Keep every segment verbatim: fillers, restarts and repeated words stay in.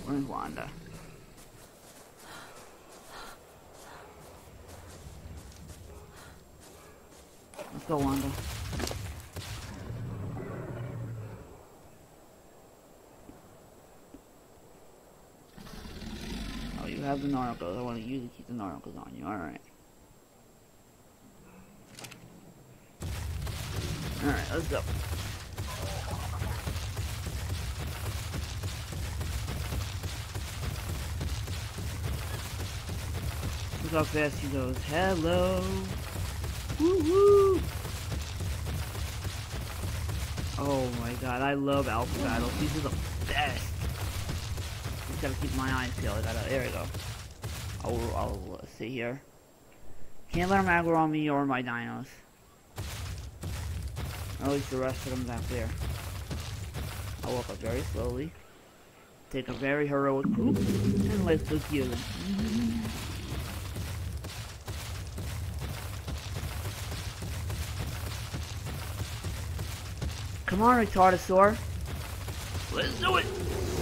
Where's Wanda? Let's go, Wanda. Oh, you have the Narcos. I want you to keep the Narcos on you. Alright. Alright, let's go. Look how fast he goes. Hello. Woo-hoo. Oh my god, I love alpha battles. These are the best. Just gotta keep my eyes peeled. I gotta, there we go. I'll, I'll uh, sit here. Can't let them aggro on me or my dinos. Or at least the rest of them back there. I'll walk up very slowly. Take a very heroic poop. And let's go kill them. Come on, Retardosaur. Let's do it.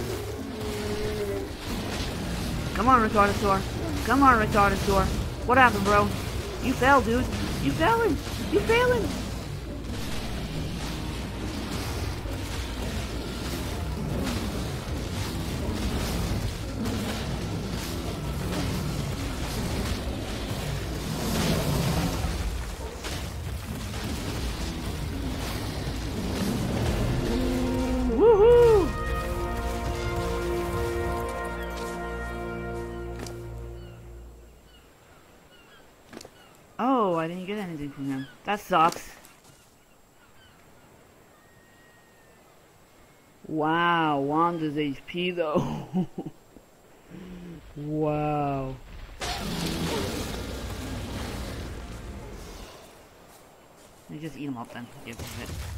Come on, Retardosaur. Come on, Retardosaur. What happened, bro? You fell, dude. You failing. You failing. Oh, I didn't get anything from him. That sucks. Wow, Wanda's H P though. Wow. Let me just eat him up then. Give him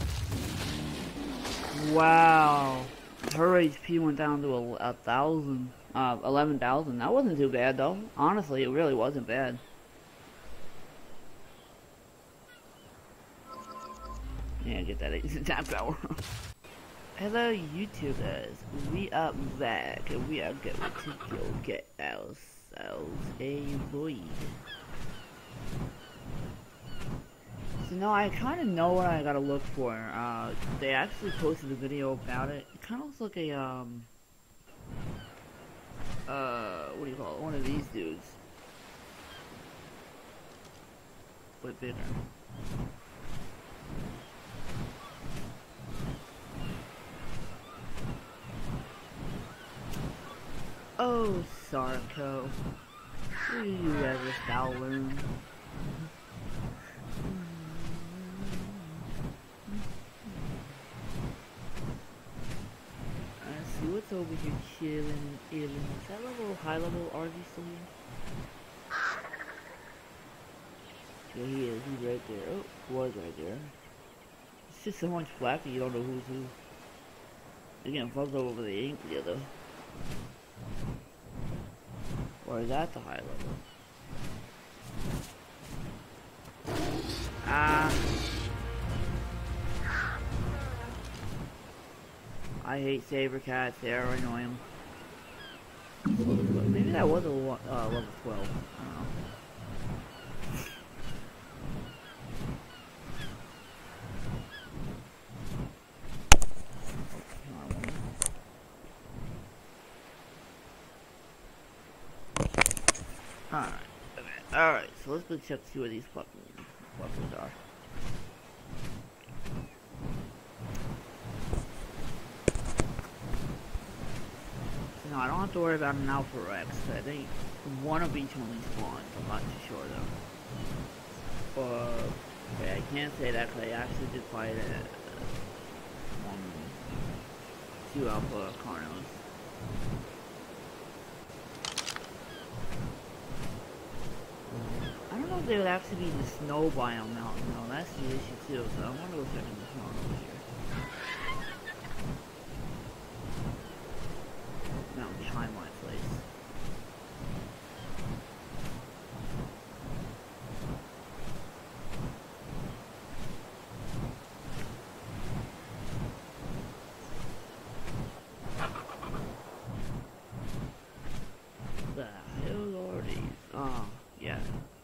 it. Wow. Her H P went down to a, a thousand. Uh, eleven thousand. That wasn't too bad though. Honestly, it really wasn't bad. Yeah, get that attack power. Hello, YouTubers. We are back, and we are going to go get ourselves a void. So now I kind of know what I gotta look for. Uh, they actually posted a video about it. It kind of looks like a um, uh, what do you call it? One of these dudes, but bigger. Oh, Sarko, will you ever foul learn? Let's see what's over here chilling and illing. Is that level, high level R G still here? Yeah, he is. He's right there. Oh, was right there. It's just so much black that you don't know who's who. They're getting fucked over the ink together. Or is that the high level? Ah. I hate saber cats, they're annoying. Maybe that was a uh, level twelve. I don't know. Alright, okay. Alright, so let's go check see where these puppers, puppers are. So now I don't have to worry about an Alpha Rex. I think one of each only spawns. I'm not too sure though. Uh, okay, I can't say that because I actually did fight uh, one, two Alpha Carnos. I don't know if they would actually be in the snow biome mountain though. That's the issue too. So I wonder if they're in the snow over here. Mountain behind my place. Oh, yeah.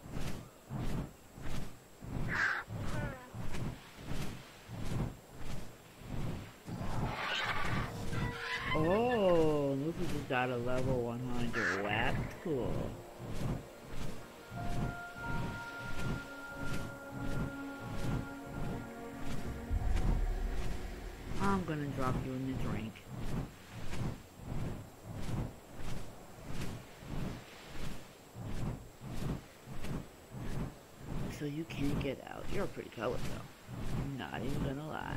Oh, Luffy just got a level one hundred lap tool. I'm gonna drop you in the drink. So you can't get out. You're a pretty color though. Not even gonna lie.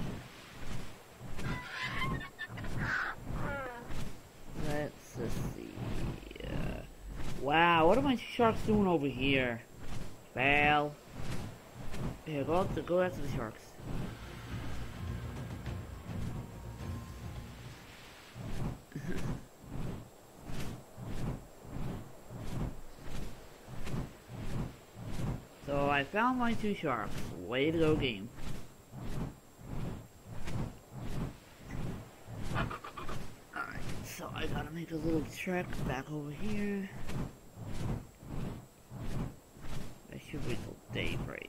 Let's just see. Uh, wow, what are my sharks doing over here? Fail. Here, go up to go after the sharks. So I found my two sharks. Way to go, game. Alright, so I gotta make a little trek back over here. I should wait till daybreak.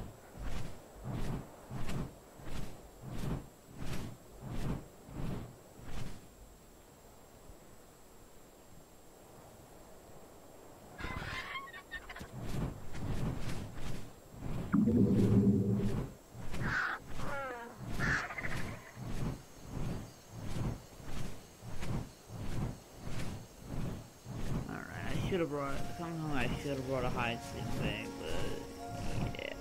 Should have brought somehow I should have brought a high sleep thing, but yeah.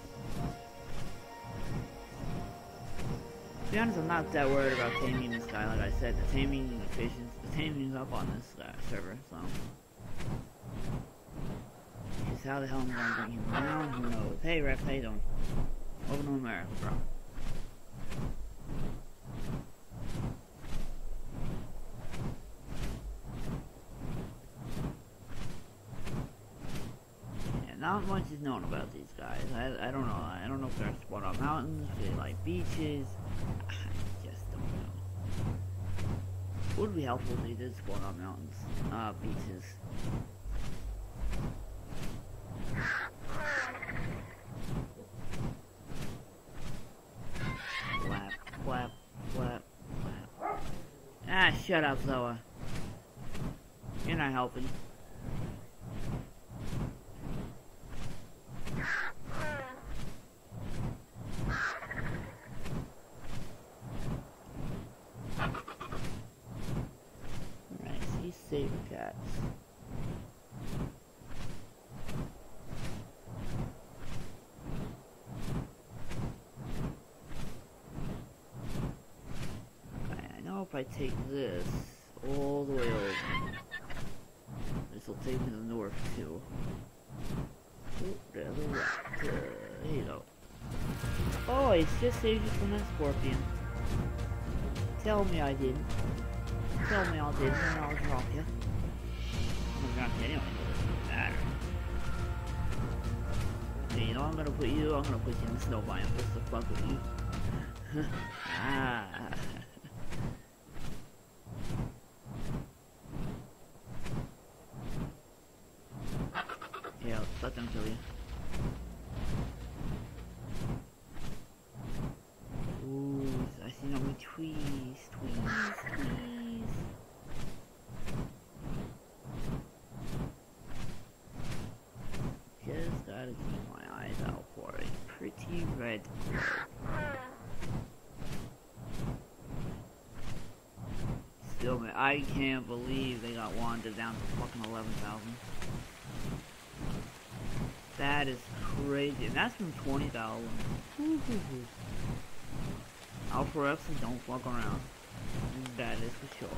To be honest, I'm not that worried about taming this guy. Like I said, the taming efficiency, the taming's up on this uh, server, so. Just how the hell am I gonna bring him down? Who knows? Hey Rex, how you doing? Welcome to America, bro. Not much is known about these guys. I, I don't know. I don't know if they're spawned on mountains, if they like beaches. I just don't know. It would be helpful if they did spawn on mountains. Uh, beaches. Flap, flap, flap, flap. Ah, shut up, Zoa. You're not helping. Saber cats. Okay, I know if I take this all the way over, this will take me to the north too. Oh, the other left. Uh, there you go. Oh, it's just saved you from that scorpion. Tell me I didn't. Tell me I didn't, and I'll drop you. I'm not anyway, it doesn't matter. Okay, you know I'm gonna put you, I'm gonna put you in the snow biome just to fuck with you. Ah. Yeah, let them kill you. Ooh, I see no more tweez, tweez, tweez. Just gotta keep my eyes out for a pretty red glow. Still, man, I can't believe they got Wanda down to fucking eleven thousand. That is crazy, and that's from twenty thousand. Alpha Rex don't fuck around. That is for sure.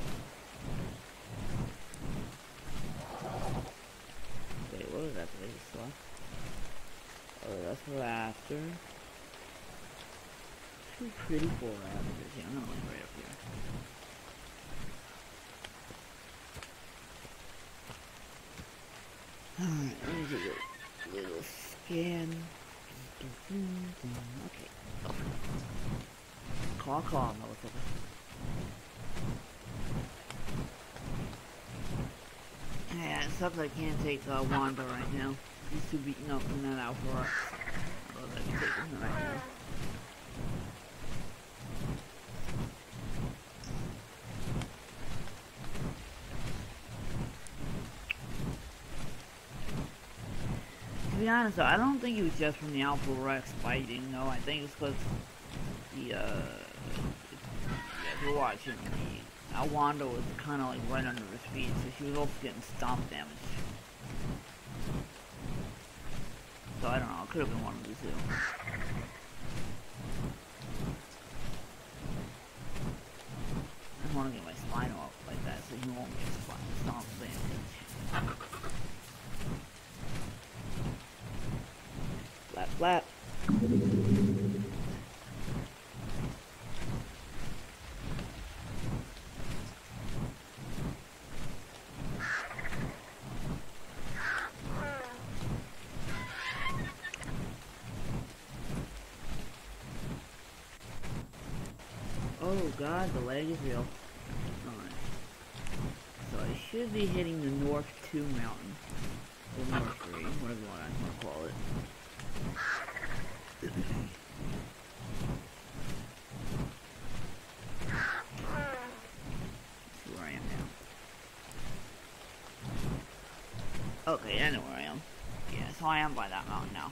Wait, what was that place for? Oh, that's for after. Two pretty four afters. Yeah, I'm gonna look right up here. Alright, let me do a little scan. Okay. Oh. Call, call, motherfucker. Yeah, sucks I can't take uh, Wanda right now. He's too beaten up from that Alpha Rex. Although I can take him right now. To be honest though, I don't think it was just from the Alpha Rex fighting, no. I think it's because the, uh, if you're watching, the Wanda was kind of like right under his feet, so she was also getting stomp damage. So I don't know, it could have been one of the two. I don't want to get my Spino up like that so he won't get stomp damage. Flap, flap. Oh god, the lag is real. Alright. So I should be hitting the North two mountain. Or North three, whatever you want to call it. That's where I am now. Okay, I know where I am. Yeah, so I am by that mountain now.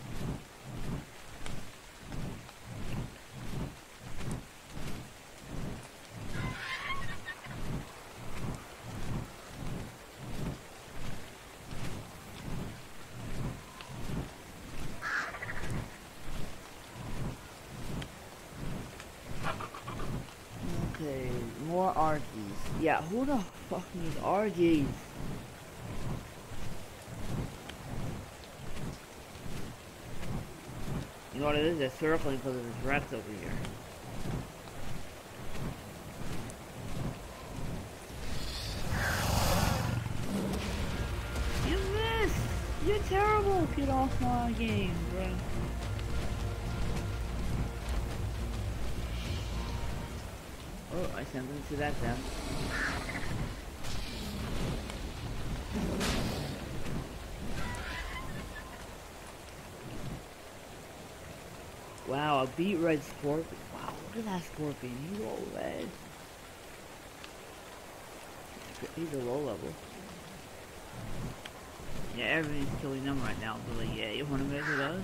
Okay, more R Gs. Yeah, who the fuck needs R Gs? You know what it is? They're circling because of this Rex over here. You missed! You're terrible! Get off my game, bro. Oh, I sent them to that then. Wow, a beat red Scorpion. Wow, look at that Scorpion. He's all red. He's a low level. Yeah, everybody's killing them right now. So like, yeah, you want to measure those?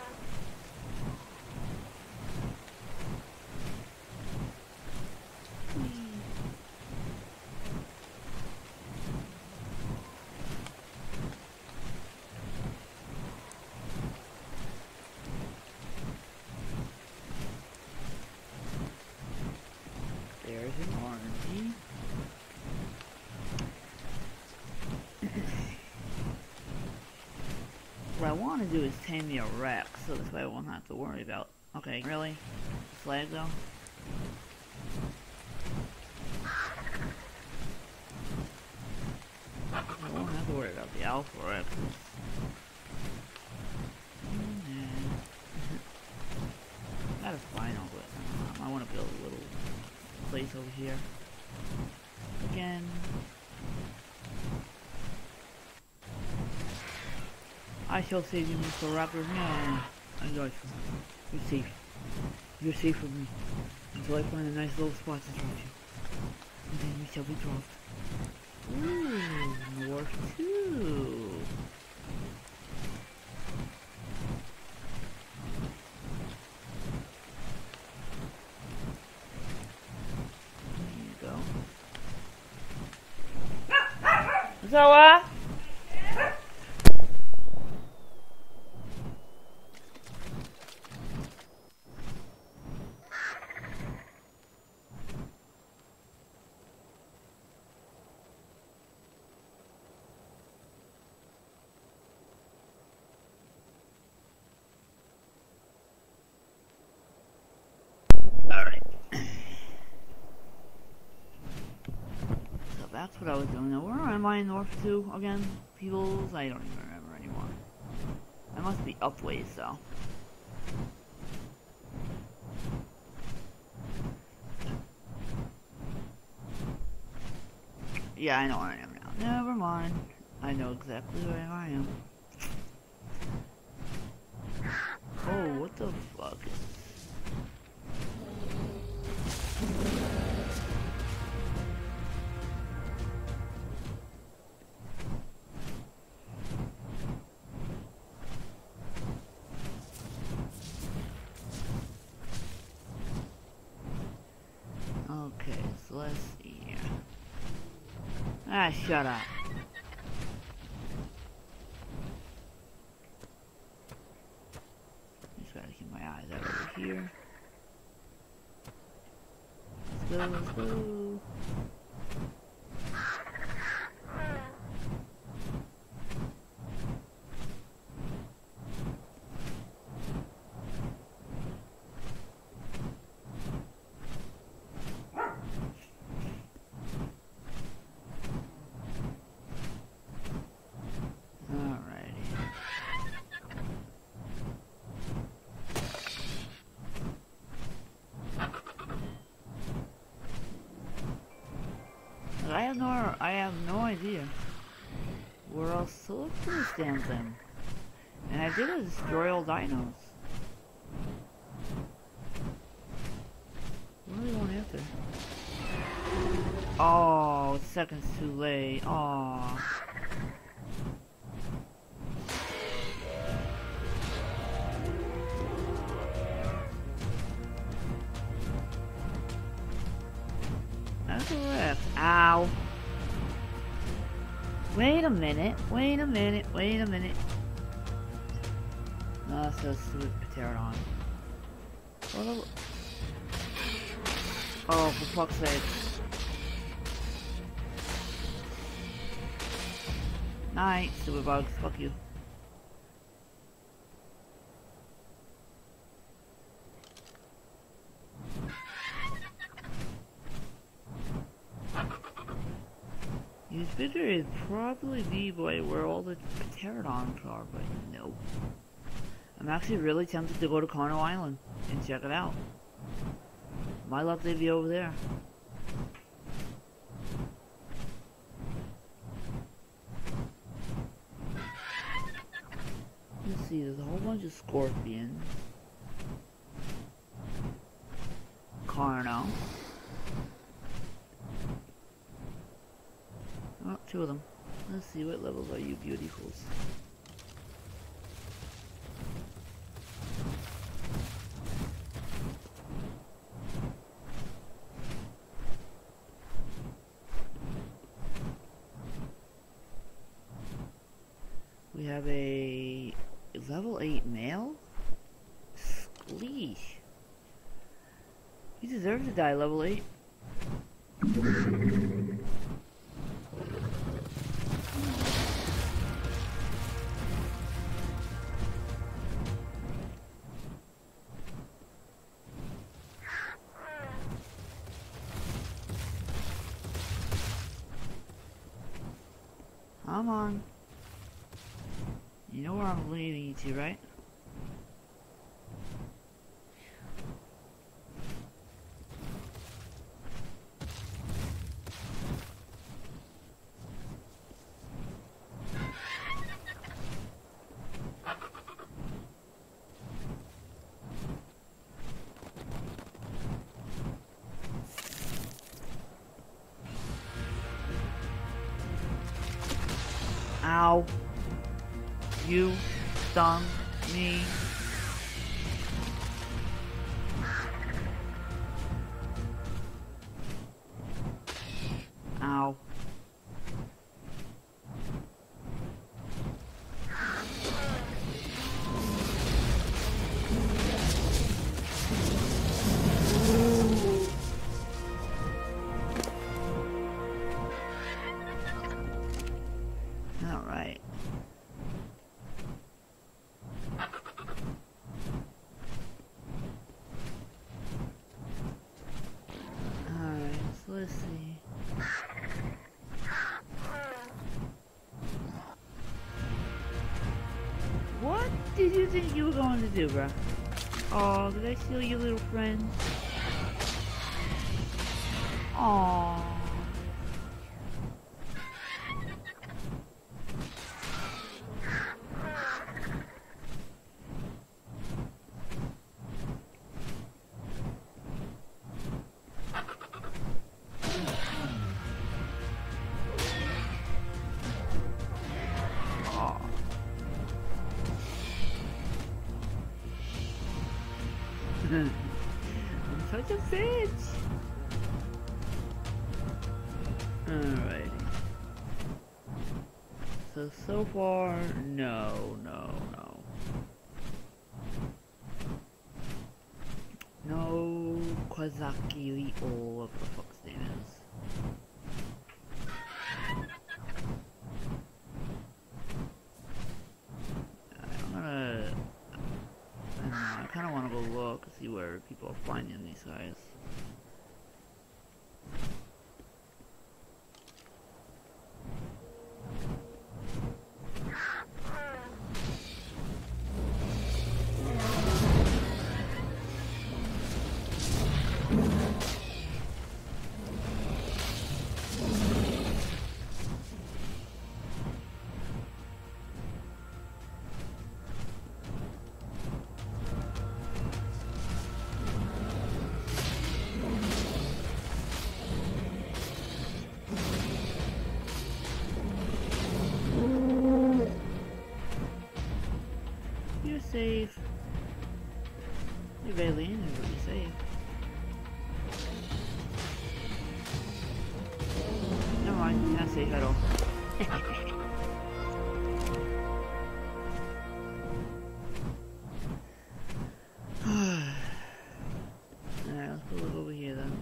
There's an orangey. What I want to do is tame me a Rex, so this way I won't have to worry about... Okay, really? Flag though? I won't have to worry about the Alpha Rex. Got a Spino, but um, I want to build a little place over here. Again. I shall save you, Mister Raptor. No, I got you. You're safe. You're safe with me. Until I find a nice little spot to drop you. And then you shall be dropped. Ooh, North two. There you go. So, uh? That's what I was doing. Now, where am I in North two again? Peoples? I don't even remember anymore. I must be up ways, though. Yeah, I know where I am now. Never mind. I know exactly where I am. Oh, what the fuck? Okay, so let's see here. Ah, shut up. Just gotta keep my eyes out over here. Let's go, let's go. I have no, I have no idea where else to look for this damn thing. And I did destroy all dinos. What are they going after? Oh, seconds too late. Oh. That's a wreck. Ow. Wait a minute. Wait a minute. Wait a minute. No, that's so stupid. Pterodon. What a... Oh, for fuck's sake. Night, stupid bugs. Fuck you. You figure it'd probably be by where all the pterodons are, but no. I'm actually really tempted to go to Carno Island and check it out. My luck, they'd be over there. Let's see, there's a whole bunch of scorpions. Carno. Oh, two of them. Let's see, what levels are you beautifuls? We have a level eight male? Skleesh. He deserves to die level eight. Come on. You know where I'm leading you to, right? Ow. You stung me. Ow. Alright. Alright, so let's see. What did you think you were going to do, bruh? Oh, did I steal your little friend? Aww. I'm such a bitch. Alrighty. So, so far, no, no, no. No Kwazaki or whatever the fuck's name is. I'm gonna... I don't know, I kinda wanna go look and see where people are finding these guys. You're safe. You're barely in here, but you're safe. Never mind, you're not safe at all. Alright, let's go look over here then.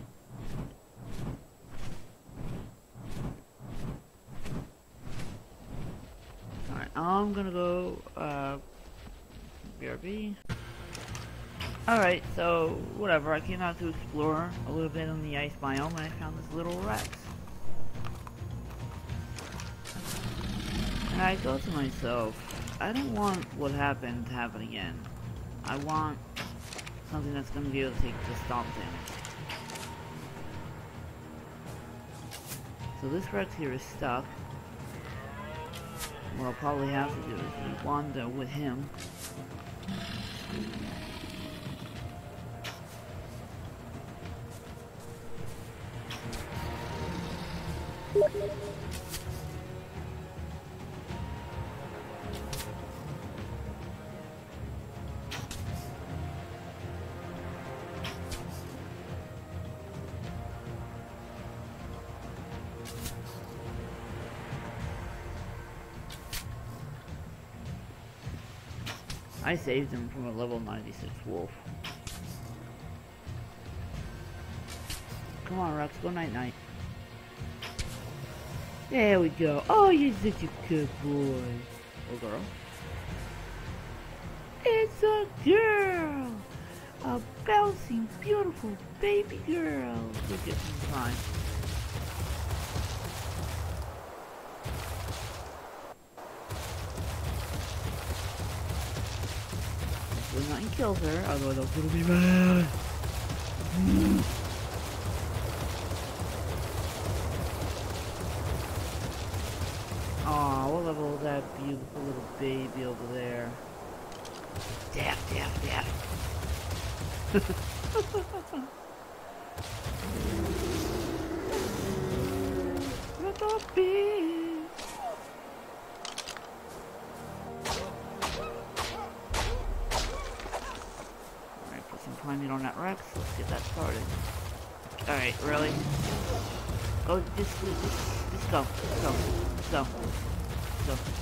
Alright, I'm gonna go, uh, B R B. Alright, so, whatever, I came out to explore a little bit on the ice biome and I found this little Rex. And I thought to myself, I don't want what happened to happen again. I want something that's going to be able to take the stomp damage. So this Rex here is stuck. What I'll probably have to do is wander with him. I saved him from a level ninety-six wolf. Come on, Rex, go night-night. There we go. Oh, you're such a good boy. Or girl. It's a girl! A bouncing, beautiful baby girl. Look at some time. Well, nothing kills her, otherwise I'll put me mad. Mm. Aw, what level is that beautiful little baby over there? Dap, dap, dap. Little baby. Alright, put some primate on that Rex. Let's get that started. Alright, really? Go, just, just, just go. Let's go. Let's go. Let's go.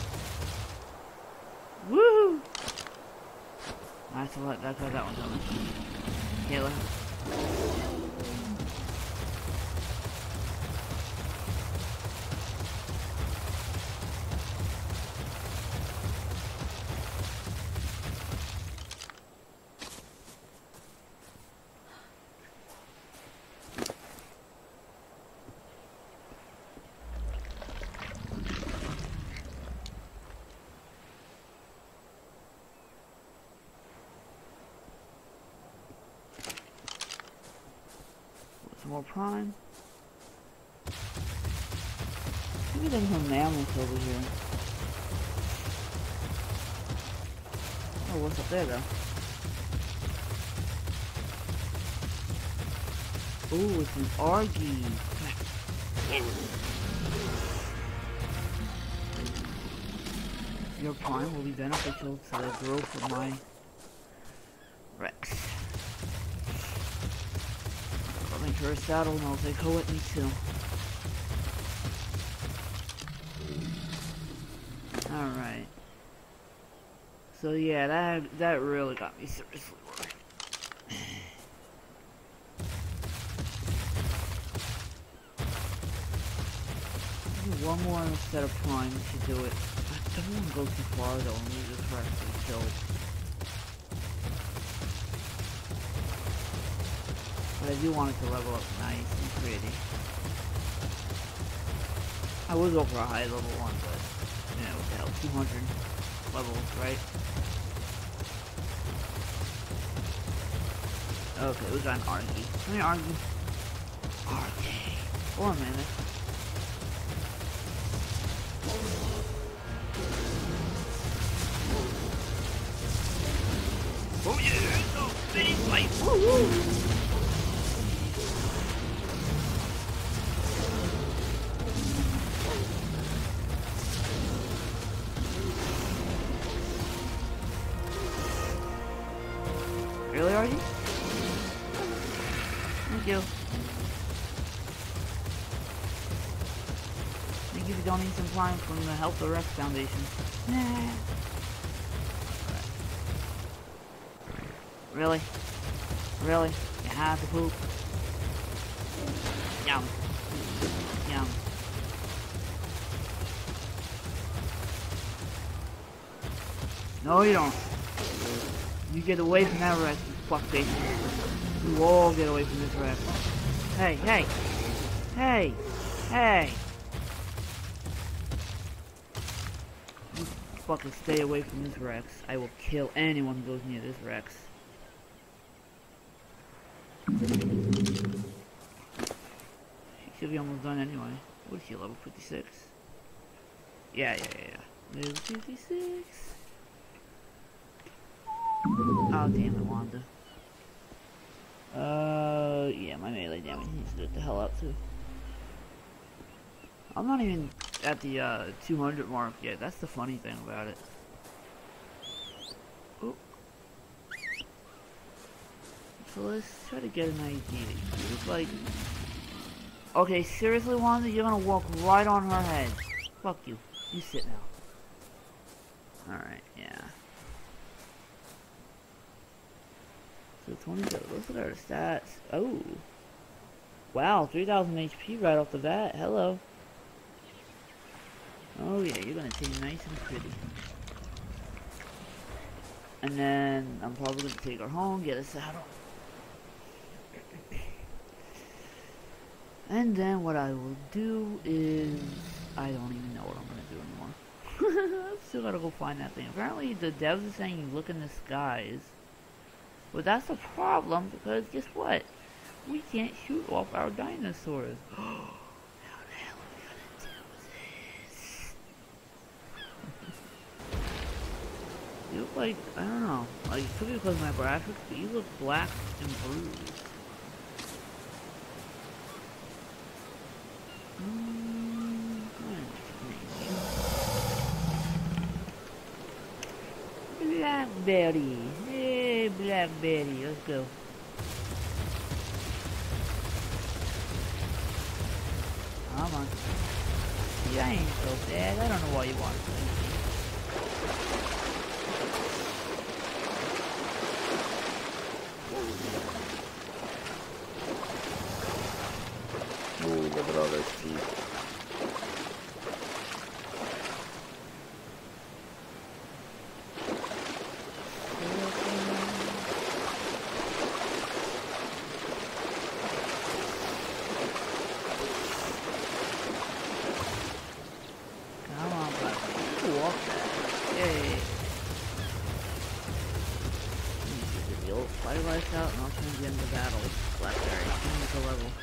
Woo! That's what, that's what that one's on. Kayla. Some more prime. Maybe there's some mammoths over here. Oh, what's up there though? Ooh, it's an Argy. Your prime will be beneficial to the growth of my Rex. for a saddle, and I was like, oh, let me too. Alright. So yeah, that that really got me seriously worried. One more set of prime to do it. I don't want to go too far though and leave this Rex to be killed. But I do want it to level up nice and pretty. I would go for a high level one, but you know, what the hell, two hundred levels, right? Okay, we got an Argy. Come here, Argy. Argy. For a minute. Oh yeah, no, mini fight. Woo woo. Really, Argy? Thank you. Thank you for donating some prime from the Help the Rex Foundation. Nah. Really? Really? You have to poop? Yum. Yum. No, you don't. You get away from that Rex, you fuckface. You all get away from this Rex. Hey, hey! Hey! Hey! You fucking stay away from this Rex. I will kill anyone who goes near this Rex. She should be almost done anyway. What is she, level fifty-six? Yeah, yeah, yeah, yeah. Level fifty-six. Oh, damn it, Wanda. Uh, yeah, my melee damage needs to get the hell up, too. I'm not even at the, uh, two hundred mark yet. That's the funny thing about it. Ooh. So let's try to get an idea. It's like... Okay, seriously, Wanda? You're gonna walk right on her head. Fuck you. You sit now. Alright, yeah. So twenty, let's look at our stats. Oh. Wow, three thousand H P right off the bat. Hello. Oh yeah, you're gonna take nice and pretty. And then, I'm probably gonna take her home, get a saddle. And then what I will do is... I don't even know what I'm gonna do anymore. I've still gotta go find that thing. Apparently the devs are saying you look in the skies. But that's a problem, because guess what? We can't shoot off our dinosaurs. How the hell are we gonna do this? You look like, I don't know, like, it could be because of my graphics, but you look black and bruised. Mm, Blackberry. Hey, Blackberry. Let's go. Come on. Yeah, I ain't so bad. I don't know why you want to. Oh, look at all those teeth. Out and I'll change the end of the battle. Blackberry, change the level.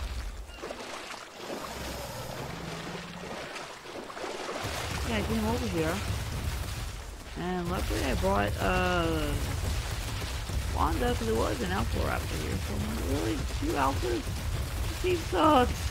Yeah, I came over here. And luckily I brought, uh... Wanda, because it was an alpha raptor here. So I'm like, really? Two alphas? This team sucks!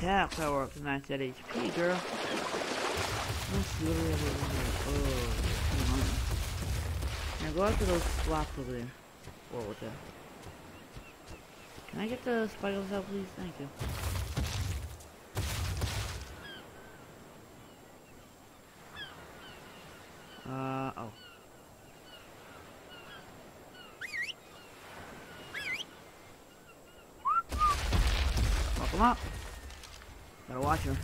attack power up to max that H P, girl. Let's see what we have over here. Oh, come on. Now go after those blocks over there. Whoa, what's that? Can I get the spikes out, please? Thank you. Uh, oh. Oh, come up. Gotta watch her.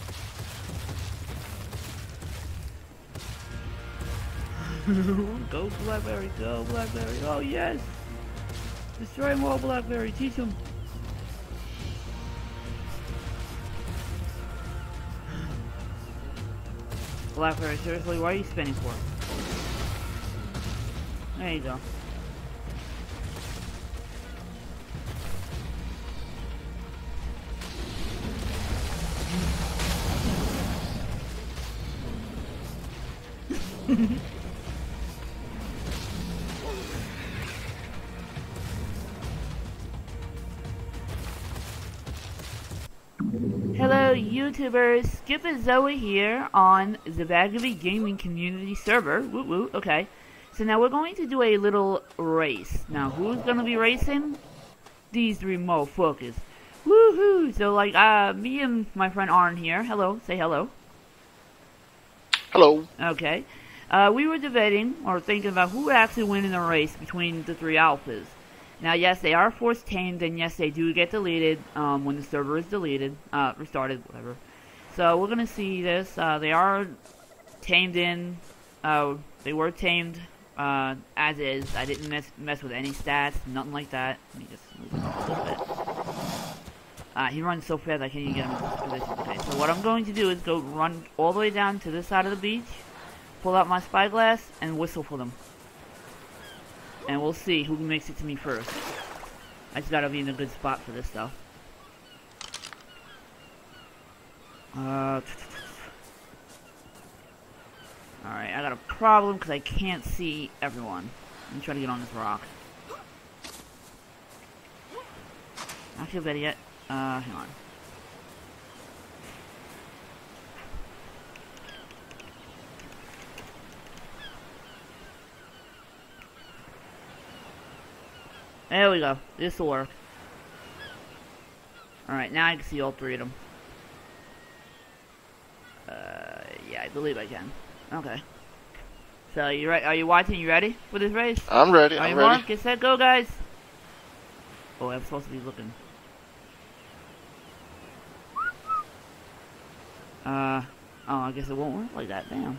Go Blackberry, go Blackberry. Oh yes! Destroy more Blackberry, teach him. Blackberry, seriously, what are you spinning for? There you go. Hello YouTubers, Skip and Zoe here on the Vagabond Gaming Community server. Woo woo, okay. So now we're going to do a little race. Now who's gonna be racing? These three motherfuckers. Woohoo! So like uh me and my friend Arn here. Hello, say hello. Hello. Okay. Uh we were debating or thinking about who would actually win in the race between the three alphas. Now, yes, they are force tamed, and yes, they do get deleted um, when the server is deleted, uh, restarted, whatever. So we're gonna see this. Uh, they are tamed in. Uh, they were tamed uh, as is. I didn't mess mess with any stats, nothing like that. Let me just move it up a little bit. Uh, he runs so fast I can't even get him in this position. Okay, so what I'm going to do is go run all the way down to this side of the beach, pull out my spyglass, and whistle for them. And we'll see who makes it to me first. I just gotta be in a good spot for this stuff. Uh, Alright, I got a problem because I can't see everyone. Let me try to get on this rock. Not too bad yet. Uh, hang on. There we go. This will work. Alright, now I can see all three of them. Uh, yeah, I believe I can. Okay. So, you re are you watching? You ready for this race? I'm ready, Are I'm you ready. Mark? Get set, go, guys! Oh, I'm supposed to be looking. Uh, oh, I guess it won't work like that. Damn.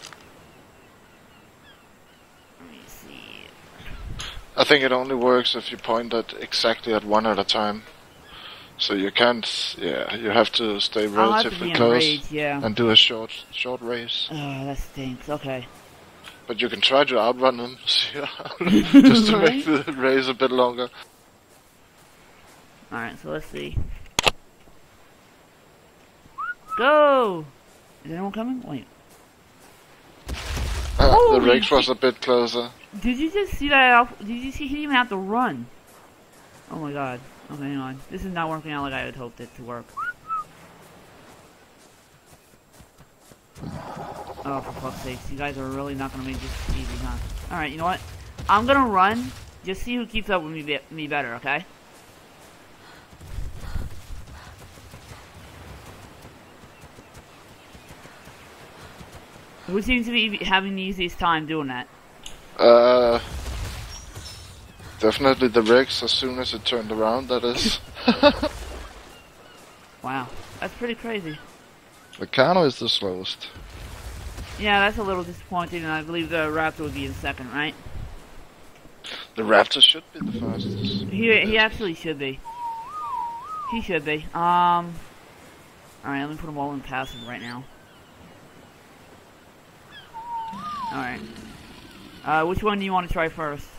Let me see. I think it only works if you point at exactly at one at a time. So you can't, yeah, you have to stay I'll have to relatively be close enraged, yeah. and do a short, short race. Oh, that stinks. Okay. But you can try to outrun them, just to make the race a bit longer. Alright, so let's see. Go! Is anyone coming? Wait. Uh, the Holy race was a bit closer. Did you just see that? Off? Did you see he didn't even have to run? Oh my god. Okay, hang on. This is not working out like I had hoped it to work. Oh, for fuck's sakes. You guys are really not gonna make this easy, huh? Alright, you know what? I'm gonna run. Just see who keeps up with me, be me better, okay? Who seems to be having the easiest time doing that? Uh, definitely the Rex as soon as it turned around, that is. Wow, that's pretty crazy. The Kano is the slowest. Yeah, that's a little disappointing, and I believe the Raptor would be in second, right? The Raptor should be the fastest. He he actually should be. He should be. Um. Alright, let me put them all in passive right now. Alright. Uh, which one do you want to try first?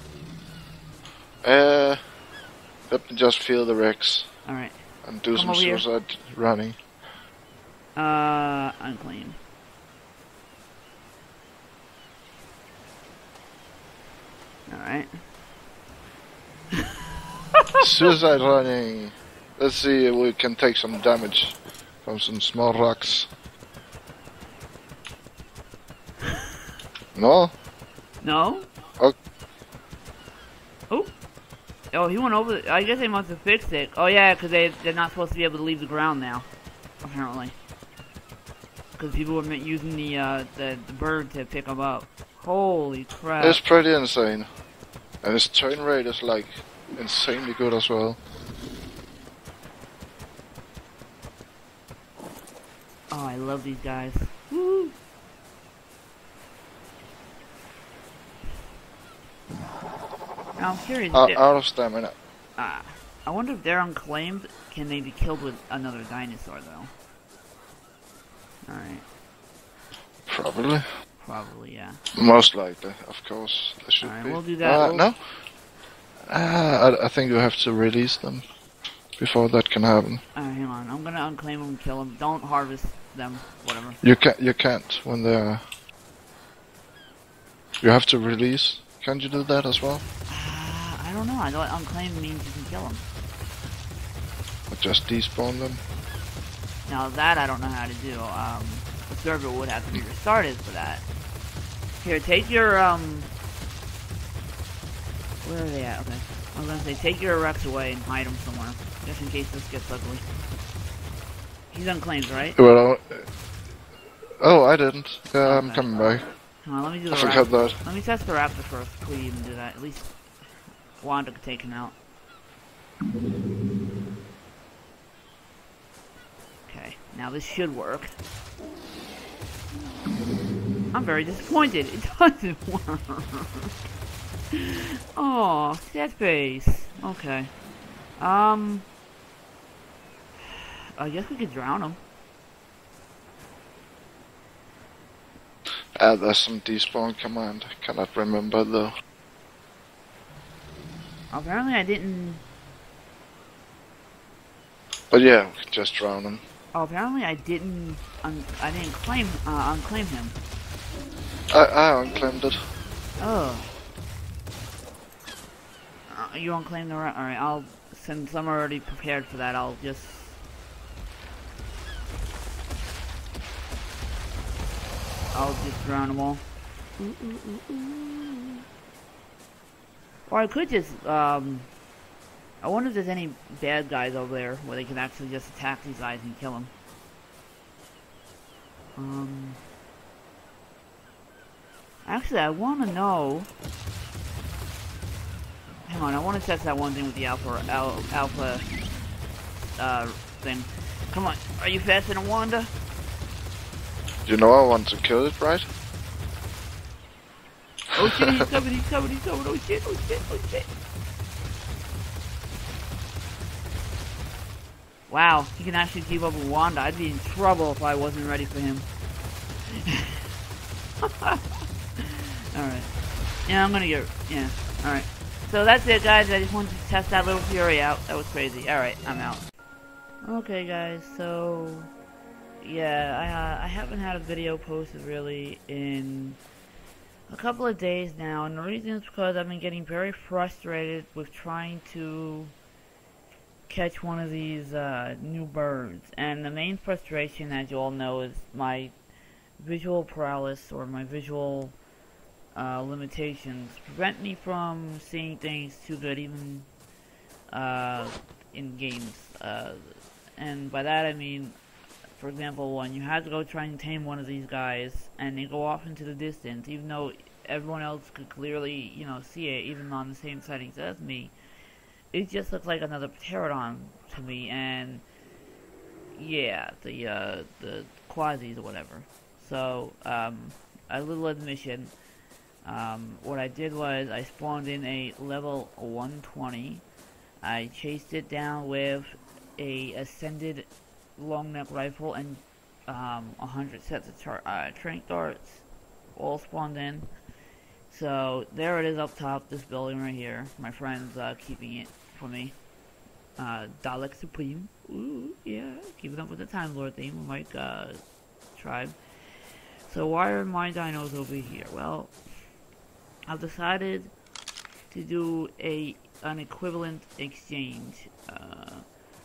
Uh, let me just feel the Rex. Alright. And do Come some over here. suicide running. Uh, unclean. Alright. Suicide running. Let's see if we can take some damage from some small rocks. No? No? Oh. Oh. Oh, he went over. The, I guess they must have fixed it. Oh yeah, because they they're not supposed to be able to leave the ground now, apparently. Because people were using the uh the the bird to pick them up. Holy crap! It's pretty insane, and his turn rate is like insanely good as well. Oh, I love these guys. Woo! Now I'm curious. Uh, out of stamina. Ah, uh, I wonder if they're unclaimed. Can they be killed with another dinosaur though? All right. Probably. Probably, yeah. Most likely, of course. They should Alright, be. we'll do that. Uh, we'll... No. Uh, I, I think you have to release them before that can happen. Alright, hang on. I'm gonna unclaim them and kill them. Don't harvest them. Whatever. You can't. You can't when they're. You have to release. Can't you do that as well? Uh, I don't know. I thought unclaim means you can kill them. Or just despawn them. Now that I don't know how to do. Um, the server would have to be restarted for that. Here, take your um. Where are they at? Okay. I was gonna say, take your Rex away and hide them somewhere, just in case this gets ugly. He's unclaimed, right? Well. Uh, oh, I didn't. Yeah, okay. I'm coming back. Come on, let me do the I forgot raptor. that. Let me test the raptor first before we even do that. At least Wanda could take him out. Okay, now this should work. I'm very disappointed. It doesn't work. Oh, sad face. Okay. Um. I guess we could drown him. Uh, there's some despawn command. I cannot remember though. Apparently, I didn't. But yeah, we can just drown him. Oh, apparently I didn't. Un I didn't claim uh, unclaim him. I I unclaimed it. Oh. Uh, you unclaimed the right. All right, I'll. Since I'm already prepared for that, I'll just. I'll just drown them all. Ooh, ooh, ooh, ooh. Or I could just, um... I wonder if there's any bad guys over there where they can actually just attack these guys and kill them. Um... Actually, I want to know... Hang on, I want to test that one thing with the alpha, al alpha, uh, thing. Come on, are you faster than Wanda? You know I want to kill it, right? Oh shit, he's coming, he's coming, he's coming, oh shit, oh shit, oh shit. Wow, he can actually keep up with Wanda. I'd be in trouble if I wasn't ready for him. Alright. Yeah, I'm gonna get, yeah, alright. So that's it, guys. I just wanted to test that little Fury out. That was crazy. Alright, I'm out. Okay, guys, so... Yeah, I, uh, I haven't had a video posted really in a couple of days now, and the reason is because I've been getting very frustrated with trying to catch one of these uh, new birds. And the main frustration, as you all know, is my visual paralysis or my visual uh, limitations prevent me from seeing things too good, even uh, in games. Uh, and by that I mean, for example, when you have to go try and tame one of these guys, and they go off into the distance, even though everyone else could clearly, you know, see it, even on the same settings as me, it just looks like another pterodon to me, and yeah, the uh, the quasis or whatever. So, um, a little admission. Um, what I did was I spawned in a level one twenty. I chased it down with a ascended long neck rifle and um, one hundred sets of tar uh, trank darts, all spawned in. So there it is up top, this building right here. My friend's uh, keeping it for me. Uh, Dalek Supreme. Ooh, yeah, keeping up with the Time Lord theme with Mike uh, Tribe. So why are my dinos over here? Well, I've decided to do a an equivalent exchange. Uh,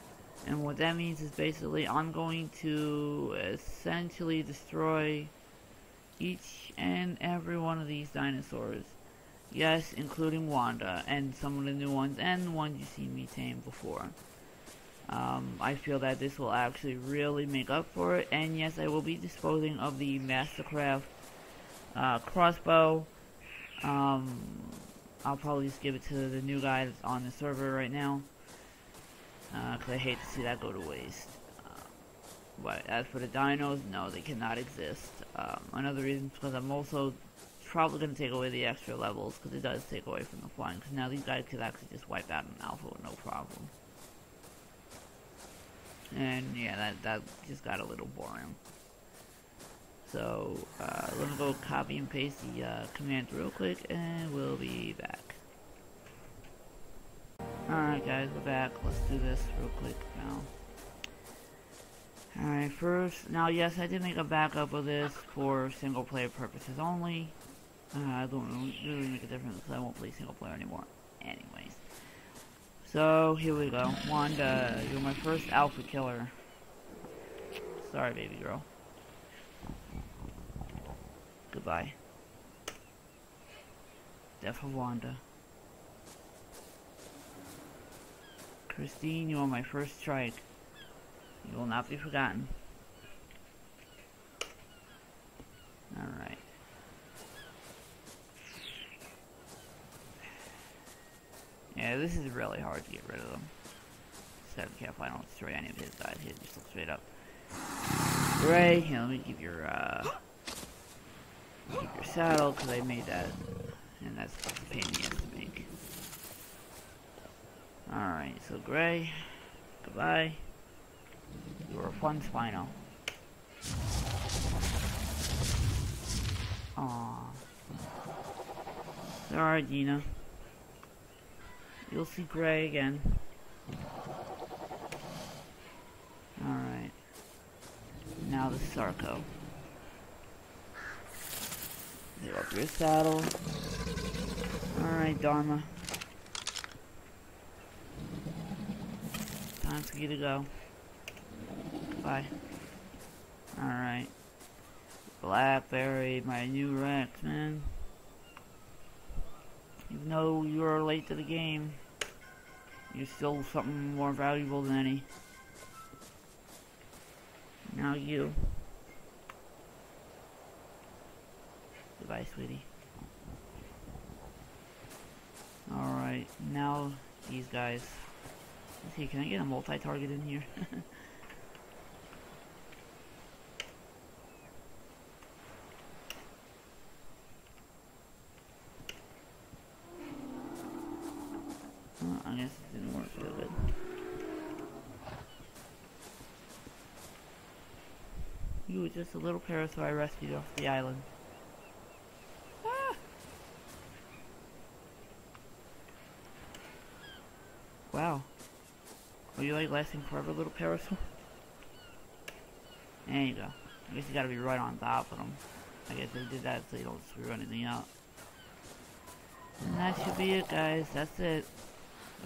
And what that means is basically I'm going to essentially destroy each and every one of these dinosaurs. Yes, including Wanda and some of the new ones and the ones you see me tame before. Um, I feel that this will actually really make up for it. And yes, I will be disposing of the Mastercraft uh, crossbow. Um, I'll probably just give it to the new guy that's on the server right now. Because uh, I hate to see that go to waste. Uh, but as for the dinos, no, they cannot exist. Um, another reason is because I'm also probably going to take away the extra levels, because it does take away from the flying. Because now these guys could actually just wipe out an alpha with no problem. And yeah, that, that just got a little boring. So, uh, let me go copy and paste the uh, command real quick, and we'll be back. Alright guys, we're back. Let's do this real quick now. Alright, first, now yes, I did make a backup of this for single player purposes only. Uh, I don't really make a difference because I won't play single player anymore. Anyways. So, here we go. Wanda, you're my first alpha killer. Sorry, baby girl. Goodbye. Death of Wanda. Christine, you are my first strike. You will not be forgotten. Alright. Yeah, this is really hard to get rid of them. Just gotta be careful I don't destroy any of his guys here. Just look straight up. Gray, here, let me give your, uh... keep your saddle, because I made that. And that's a pain in the ass to make. Alright, so Gray, goodbye. You were a fun Spino. Aww. Sorry, Dina. You'll see Gray again. Alright. Now the Sarco. Get up your saddle. Alright, Dharma. Time for you to go. Bye. Alright. Blackberry, my new Rex, man. Even though you're late to the game, you're still something more valuable than any. Now you. Goodbye, sweetie. Alright, now these guys. Let's see, can I get a multi-target in here? Well, I guess it didn't work so good. You were just a little parasite I rescued off the island. Ah! Wow. Are you like lasting forever, little parasol? There you go. I guess you gotta be right on top of them. I guess they did that so you don't screw anything up. And that should be it, guys. That's it.